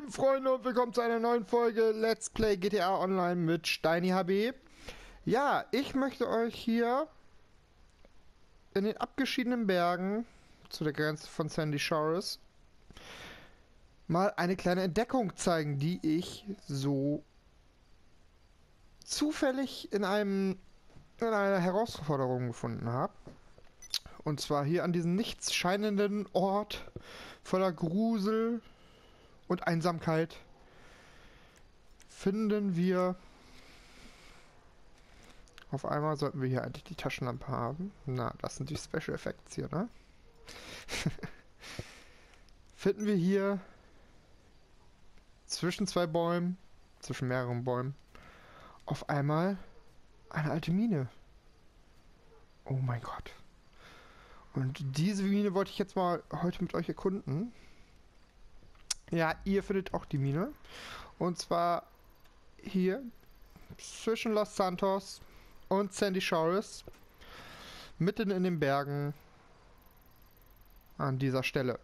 lieben Freunde und willkommen zu einer neuen Folge Let's Play GTA Online mit Steini HB. Ja, ich möchte euch hier in den abgeschiedenen Bergen zu der Grenze von Sandy Shores mal eine kleine Entdeckung zeigen, die ich so zufällig in einer Herausforderung gefunden habe. Und zwar hier an diesem nichts scheinenden Ort voller Grusel und Einsamkeit finden wir. Auf einmal sollten wir hier eigentlich die Taschenlampe haben. Na, das sind die Special Effects hier, ne? Finden wir hier zwischen zwei Bäumen, zwischen mehreren Bäumen, auf einmal eine alte Mine. Oh mein Gott. Und diese Mine wollte ich jetzt mal heute mit euch erkunden. Ja, ihr findet auch die Mine. Und zwar hier zwischen Los Santos und Sandy Shores. Mitten in den Bergen. An dieser Stelle.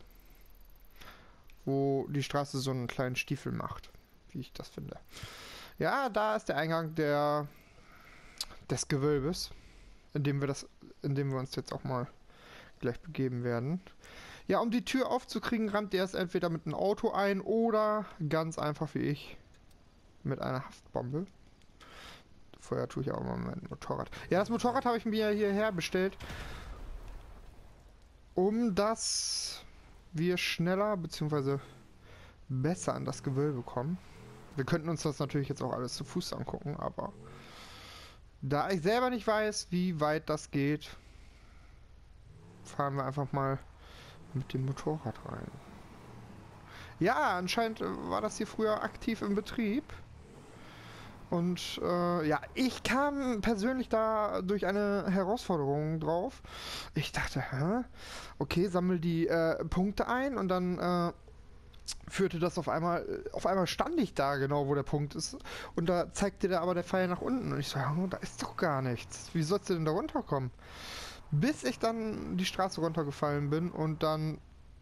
Wo die Straße so einen kleinen Stiefel macht. Wie ich das finde. Ja, da ist der Eingang des Gewölbes. In dem wir uns jetzt auch mal gleich begeben werden. Ja, um die Tür aufzukriegen, rammt ihr es entweder mit einem Auto ein oder ganz einfach wie ich mit einer Haftbombe. Vorher tue ich auch mal mein Motorrad. Ja, das Motorrad habe ich mir hierher bestellt, um dass wir schneller bzw. besser an das Gewölbe kommen. Wir könnten uns das natürlich jetzt auch alles zu Fuß angucken, aber da ich selber nicht weiß, wie weit das geht, fahren wir einfach mal mit dem Motorrad rein. Ja, anscheinend war das hier früher aktiv im Betrieb. Und ja, ich kam persönlich da durch eine Herausforderung drauf. Ich dachte, hä? Okay, sammel die Punkte ein und dann führte das auf einmal stand ich da genau, wo der Punkt ist. Und da zeigte der aber der Pfeil nach unten. Und ich so, ja, da ist doch gar nichts. Wie sollst du denn da runterkommen? Bis ich dann die Straße runtergefallen bin und dann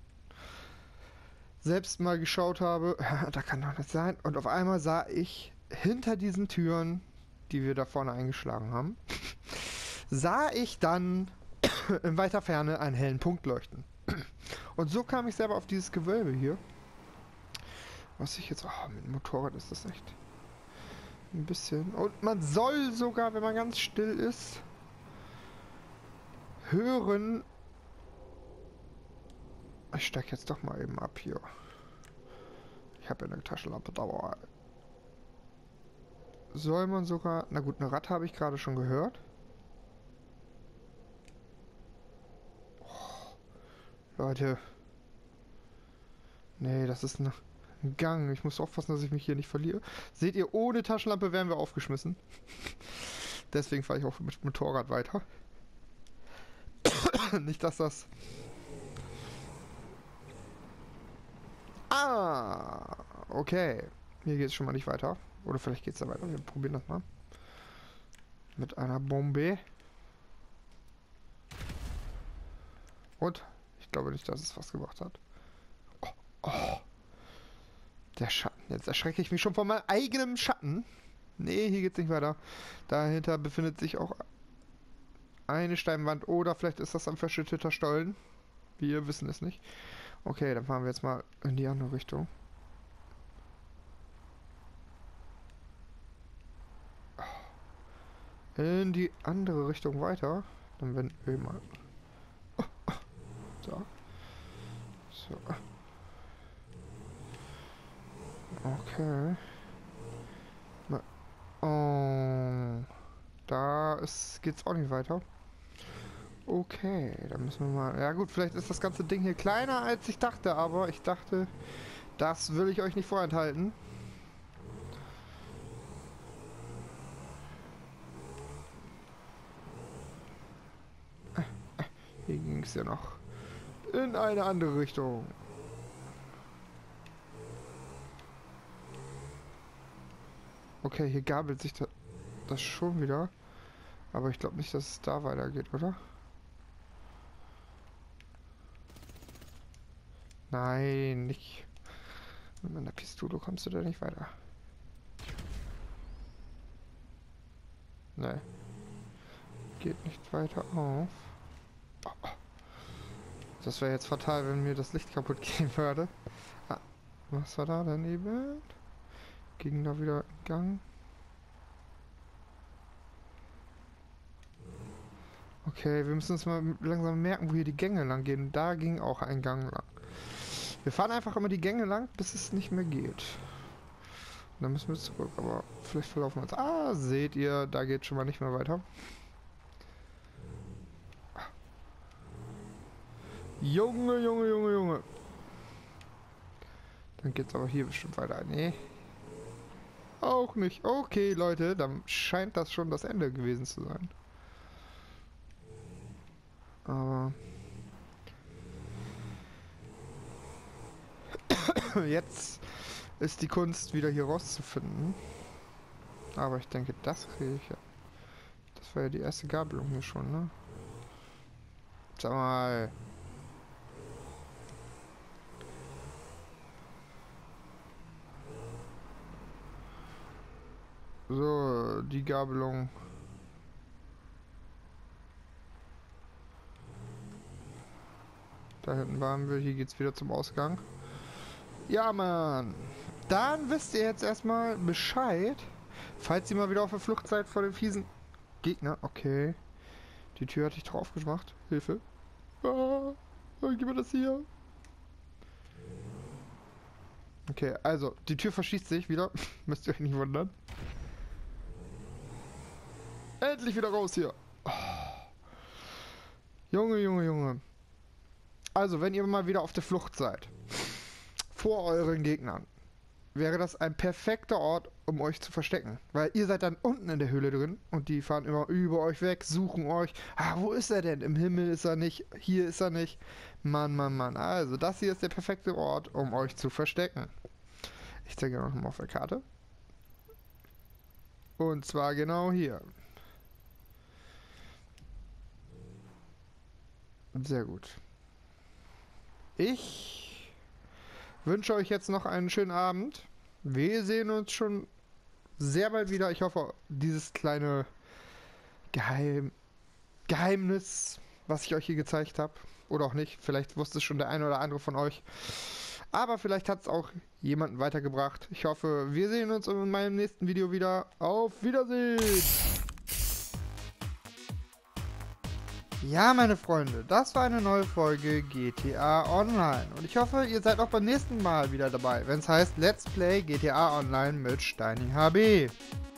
selbst mal geschaut habe, da kann doch nicht sein. Und auf einmal sah ich hinter diesen Türen, die wir da vorne eingeschlagen haben, sah ich dann in weiter Ferne einen hellen Punkt leuchten. Und so kam ich selber auf dieses Gewölbe hier. Was ich jetzt... Oh, mit dem Motorrad ist das echt ein bisschen... Und man soll sogar, wenn man ganz still ist, hören... Ich steig jetzt doch mal eben ab hier. Ich habe ja eine Taschenlampe dabei. Soll man sogar... Na gut, eine Ratte habe ich gerade schon gehört. Oh, Leute. Nee, das ist ein Gang. Ich muss aufpassen, dass ich mich hier nicht verliere. Seht ihr, ohne Taschenlampe wären wir aufgeschmissen. Deswegen fahre ich auch mit Motorrad weiter. Nicht, dass das... Ah, okay. Hier geht es schon mal nicht weiter. Oder vielleicht geht es da weiter. Wir probieren das mal. Mit einer Bombe. Und? Ich glaube nicht, dass es was gebracht hat. Oh, oh. Der Schatten. Jetzt erschrecke ich mich schon von meinem eigenen Schatten. Nee, hier geht's nicht weiter. Dahinter befindet sich auch eine Steinwand. Oder vielleicht ist das ein verschütteter Stollen. Wir wissen es nicht. Okay, dann fahren wir jetzt mal in die andere Richtung. In die andere Richtung weiter. Dann wenden wir mal. So. So. Okay. Oh. Da geht's auch nicht weiter. Okay, dann müssen wir mal... Ja gut, vielleicht ist das ganze Ding hier kleiner als ich dachte, aber ich dachte, das will ich euch nicht vorenthalten. Hier ging es ja noch in eine andere Richtung. Okay, hier gabelt sich das schon wieder. Aber ich glaube nicht, dass es da weitergeht, oder? Nein, nicht. Mit meiner Pistole kommst du da nicht weiter. Nee. Geht nicht weiter auf. Oh, oh. Das wäre jetzt fatal, wenn mir das Licht kaputt gehen würde. Ah, was war da daneben? Ging da wieder in Gang. Okay, wir müssen uns mal langsam merken, wo hier die Gänge lang gehen. Da ging auch ein Gang lang. Wir fahren einfach immer die Gänge lang, bis es nicht mehr geht. Und dann müssen wir zurück, aber vielleicht verlaufen wir uns. Ah, seht ihr, da geht schon mal nicht mehr weiter. Junge, Junge, Junge, Junge. Dann geht's aber hier bestimmt weiter. Nee. Auch nicht. Okay, Leute, dann scheint das schon das Ende gewesen zu sein. Aber jetzt ist die Kunst, wieder hier rauszufinden. Aber ich denke, das kriege ich ja. Das war ja die erste Gabelung hier schon, ne? Sag mal. So, die Gabelung. Da hinten waren wir, hier geht's wieder zum Ausgang. Ja, Mann. Dann wisst ihr jetzt erstmal Bescheid. Falls ihr mal wieder auf der Flucht seid vor dem fiesen Gegner. Okay. Die Tür hatte ich drauf gemacht. Hilfe. Ah, gib mir das hier. Okay, also, die Tür verschließt sich wieder. Müsst ihr euch nicht wundern. Endlich wieder raus hier. Oh. Junge, Junge, Junge. Also, wenn ihr mal wieder auf der Flucht seid, vor euren Gegnern, wäre das ein perfekter Ort, um euch zu verstecken. Weil ihr seid dann unten in der Höhle drin und die fahren immer über euch weg, suchen euch. Ah, wo ist er denn? Im Himmel ist er nicht, hier ist er nicht. Mann, Mann, Mann. Also, das hier ist der perfekte Ort, um euch zu verstecken. Ich zeige noch mal auf der Karte. Und zwar genau hier. Sehr gut. Ich wünsche euch jetzt noch einen schönen Abend. Wir sehen uns schon sehr bald wieder. Ich hoffe, dieses kleine Geheimnis, was ich euch hier gezeigt habe, oder auch nicht, vielleicht wusste es schon der eine oder andere von euch. Aber vielleicht hat es auch jemanden weitergebracht. Ich hoffe, wir sehen uns in meinem nächsten Video wieder. Auf Wiedersehen! Ja, meine Freunde, das war eine neue Folge GTA Online und ich hoffe, ihr seid auch beim nächsten Mal wieder dabei, wenn es heißt Let's Play GTA Online mit Steini HB.